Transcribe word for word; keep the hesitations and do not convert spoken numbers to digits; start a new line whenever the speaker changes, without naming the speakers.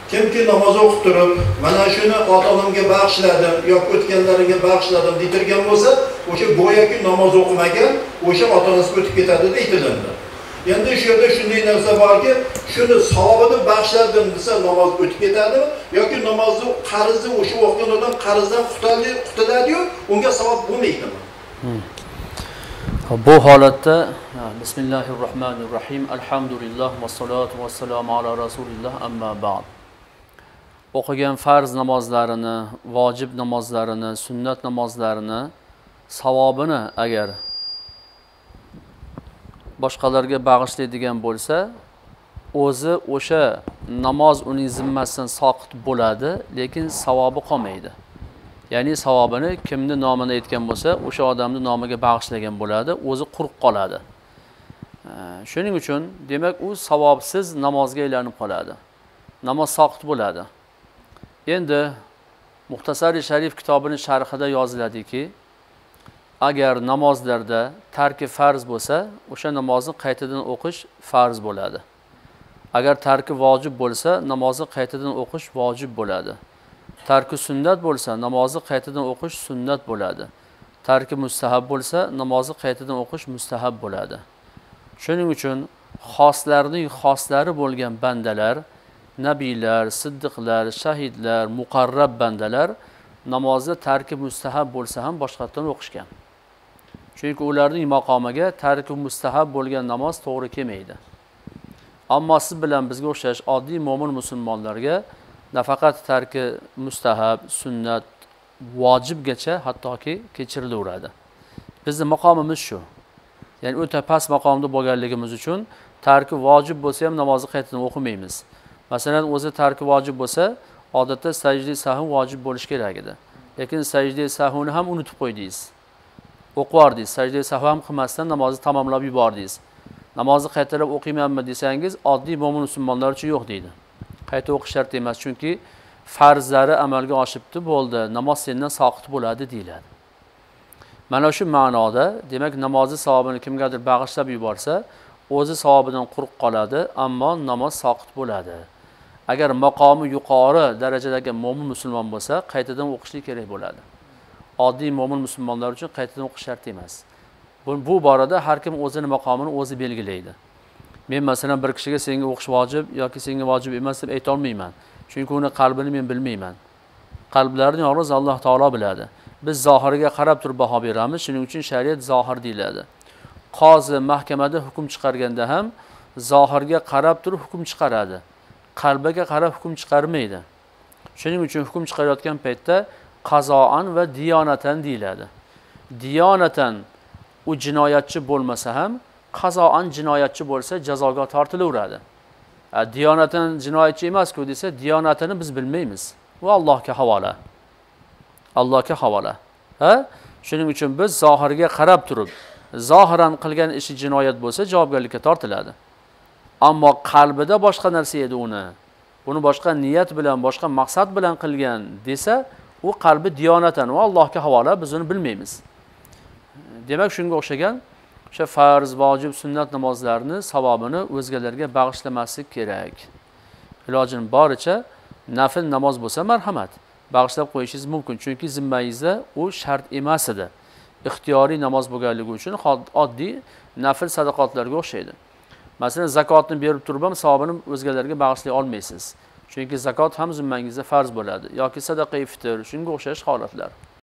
kimki namoz o'qib turib, mana shuni ota-onamga bag'ishladim yoki o'tganlarimga bag'ishladim detirgan bo'lsa, o'sha go'yoki namoz o'qimagan, o'sha ota-onasiga o'tib ketadi deb aytiladi. Endi shu yerda shunday narsa borki, shuni savobini bag'ishladim desa namoz o'tib ketadimi yoki namozni qarzni o'sha o'qigan odam qarzdan qutuladi, qutuladi-yu, unga savob bo'lmaydimi?
Bu holatda Bismillahirrohmanirrohim, alhamdulillah va salatu vassalamu ala rasulillah, amma ba'd. O'qigan farz namozlarini, vojib namozlarini, sunnat namozlarini savobini agar boshqalarga bag'ishlaydigan bo'lsa, o'zi o'sha namoz uning zimmasidan soqit bo'ladi, lekin savobi qolmaydi. Ya'ni savobini kimni nomini aytgan bo'lsa, o'sha odamning nomiga bag'ishlagan bo'ladi, o'zi quruq qoladi. Shuning uchun, demak, u savobsiz namozga aylanib qoladi. Namoz soqit bo'ladi. Endi Muxtasar-i Sharif kitobining sharhida yoziladiki, agar namozlarda tarki farz bo'lsa, o'sha namozni qaytadan o'qish farz bo'ladi. Agar tarki vojib bo'lsa, namozni qaytadan o'qish vojib bo'ladi. Tarki sunnat bo'lsa, namozni qaytadan o'qish sunnat bo'ladi. Tarki mustahab bo'lsa, namozni qaytadan o'qish mustahab bo'ladi. Shuning uchun xoslarning xoslari bo'lgan bandalar, nabiylar, siddiqlar, shahidlar, muqarrab bandalar namozda tarki mustahab bo'lsa ham boshqatdan o'qishgan. Chunki ularning maqomiga tarki mustahab bo'lgan namoz to'g'ri kelmaydi. Ammo siz bilan bizga o'xshash oddiy mo'min musulmonlarga nafaqat tarki mustahab, sunnat, vojibgacha hattoki kechirilaveradi. Bizning maqomimiz shu. Ya'ni o'ta past maqomda bo'lganligimiz uchun tarki vojib bo'lsa ham namozni qaytadan o'qimaymiz. Masalan, o'zi tarki vojib bo'lsa, odatda sajda sahv vojib bo'lish kerak edi. Lekin sajda sahvni ham unutib qo'ydingiz. O'qivardingiz, sajda sahv ham qilmasdan namozni tamomlab yubordingiz. Namozni qaytarib o'qiymanmi desangiz, oddiy mo'min musulmonlar uchun yo'q deydi. Qayta o'qish shart emas, chunki farzlari amalga oshibdi, bo'ldi, namoz sendan soqit bo'ladi deyiladi. Mana shu ma'noda, demak, namozni savobini kimgadir bag'ishlab yuborsa, o'zi savobidan quruq qoladi, ammo namoz soqit bo'ladi. Agar maqomi yuqori darajadagi mo'min musulmon bo'lsa, qaytadan o'qishlik kerak bo'ladi. Oddiy mo'min musulmonlar uchun qaytadan o'qish shart emas. Bu, bu borada har kim o'zining maqomini o'zi belgilaydi. Men masalan bir kishiga senga o'qish vojib yoki senga vojib emas deb ayta olmayman. Chunki uni qalbini men bilmayman. Qalblarni yolg'iz Alloh taolo biladi. Biz zohiriga qarab turib baho beramiz, shuning uchun shariat zohir deyiladi. Qozi mahkamada hukm chiqarganda ham zohirga qarab turib hukm chiqaradi. Qalbiga qarab hukm chiqarmaydi. Shuning uchun hukm chiqarayotgan paytda qazoan va diyonatan deyiladi. Diyonatan u jinoyatchi bo'lmasa ham, qazoan jinoyatchi bo'lsa jazoga tortilaveradi. Diyonatan jinoyatchi emas-ku desa, diyonatini biz bilmaymiz. Bu Allohga havola. Allohga havola. Ha? Shuning uchun biz zohirga qarab turib, zohiran qilgan ishi jinoyat bo'lsa, javobgarlikka tortiladi. Ammo qalbida boshqa narsa edi uni. Buni boshqa niyat bilan, boshqa maqsad bilan qilgan desa, u qalbi diyonatan va Allohga havola, biz uni bilmaymiz. Demak, shunga o'xshagan o'sha farz, vojib, sunnat namozlarini savobini o'zgalarga bag'ishlamaslik kerak. Ilojin boricha nafil namoz bo'lsa marhamat, bag'ishlab qo'yishingiz mumkin, chunki zimmangizda u shart emas edi. Ixtiyoriy namoz bo'lganligi uchun oddiy nafil sadaqotlarga o'xshaydi. Masalan, zakotni berib turib ham savobini o'zgalarga bag'ishlay olmaysiz. Chunki zakot ham zimmangizda farz bo'ladi yoki sadaqa-i fitr, shunga o'xshash holatlar.